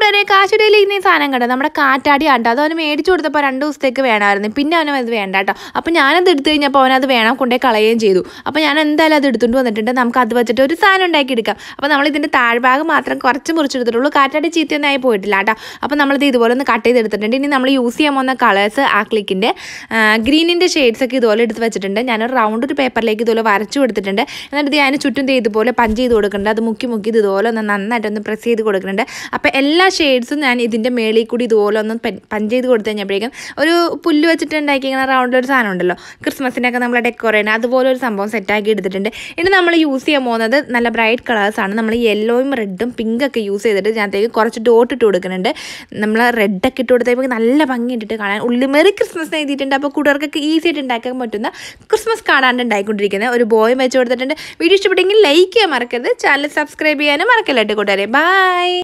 കൂടെ കാശുടയിൽ ഇന്ന് ഈ സാധനം കണ്ടോ, നമ്മുടെ കാറ്റാടി കണ്ടോ, അത് അവന് മേടിച്ചു കൊടുത്തപ്പോൾ 2 ദിവസത്തേക്ക് വേണമായിരുന്നു. പിന്നെ അവനും അത് വേണ്ട കേട്ടോ. അപ്പോൾ ഞാനത് എടുത്തു കഴിഞ്ഞപ്പോൾ അവനത് വേണം കൊണ്ടേ കളയുകയും ചെയ്തു. അപ്പോൾ ഞാൻ എന്തായാലും അത് എടുത്തുകൊണ്ട് വന്നിട്ടുണ്ട്. നമുക്ക് അത് വെച്ചിട്ട് ഒരു സാധനം ഉണ്ടാക്കിയെടുക്കാം. അപ്പോൾ നമ്മൾ ഇതിൻ്റെ താഴ്ഭാഗം മാത്രം കുറച്ച് മുറിച്ചെടുത്തിട്ടുള്ളൂ. കാറ്റാടി ചീത്തയൊന്നും ആയി പോയിട്ടില്ല കേട്ടോ. അപ്പോൾ നമ്മളിത് ഇതുപോലെ ഒന്ന് കട്ട് ചെയ്തെടുത്തിട്ടുണ്ട്. ഇനി നമ്മൾ യൂസ് ചെയ്യാൻ പോകുന്ന കളേഴ്സ് ആക്ലിക്കിൻ്റെ ഗ്രീനിൻ്റെ ഷെയ്ഡ്സൊക്കെ ഇതുപോലെ എടുത്ത് വെച്ചിട്ടുണ്ട്. ഞാനൊരു റൗണ്ട് ഒരു പേപ്പറിലേക്ക് ഇതുപോലെ വരച്ചു കൊടുത്തിട്ടുണ്ട്. എന്നിട്ട് അതിന് ചുറ്റും ഇതുപോലെ പഞ്ച് ചെയ്ത് കൊടുക്കുന്നുണ്ട്. അത് മുക്കി ഇതുപോലെ ഒന്ന് നന്നായിട്ടൊന്ന് പ്രസ് ചെയ്ത് കൊടുക്കുന്നുണ്ട്. അപ്പോൾ എല്ലാ ഷെയ്ഡ്സും ഞാൻ ഇതിൻ്റെ മേളിൽ കൂടി ഇതുപോലെ ഒന്ന് പഞ്ച് ചെയ്ത് കൊടുത്തു കഴിഞ്ഞപ്പോഴേക്കും ഒരു പുല്ല് വെച്ചിട്ട് ഉണ്ടാക്കിയിരിക്കുന്ന റൗണ്ടിലൊരു സാധനം ഉണ്ടല്ലോ, ക്രിസ്മസിനൊക്കെ നമ്മൾ ഡെക്കോർ ചെയ്യുന്നത്, അതുപോലെ ഒരു സംഭവം സെറ്റാക്കി എടുത്തിട്ടുണ്ട്. ഇനി നമ്മൾ യൂസ് ചെയ്യാൻ പോകുന്നത് നല്ല ബ്രൈറ്റ് കളേഴ്സാണ്. നമ്മൾ യെല്ലോയും റെഡും പിങ്കൊക്കെ യൂസ് ചെയ്തിട്ട് ഇതിനകത്തേക്ക് കുറച്ച് ഡോട്ട് ഇട്ട് കൊടുക്കുന്നുണ്ട്. നമ്മൾ റെഡൊക്കെ ഇട്ട് കൊടുത്തപ്പോൾ നല്ല ഭംഗി ഇട്ടിട്ട് കാണാൻ ഉള്ളിൽ മെറി ക്രിസ്മസ് എഴുതിയിട്ടുണ്ട്. അപ്പോൾ കൂട്ടുകാർക്കൊക്കെ ഈസി ആയിട്ട് ഉണ്ടാക്കാൻ പറ്റുന്ന ക്രിസ്മസ് കാർഡാണ് ഉണ്ടായിക്കൊണ്ടിരിക്കുന്നത്. ഒരു ബോയും വെച്ച് കൊടുത്തിട്ടുണ്ട്. വീഡിയോ ഇഷ്ടപ്പെട്ടെങ്കിൽ ലൈക്ക് ചെയ്യാൻ മറക്കരുത്. ചാനൽ സബ്സ്ക്രൈബ് ചെയ്യാനും മറക്കല്ലേട്ട് കൂട്ടുകാരെ. ബൈ.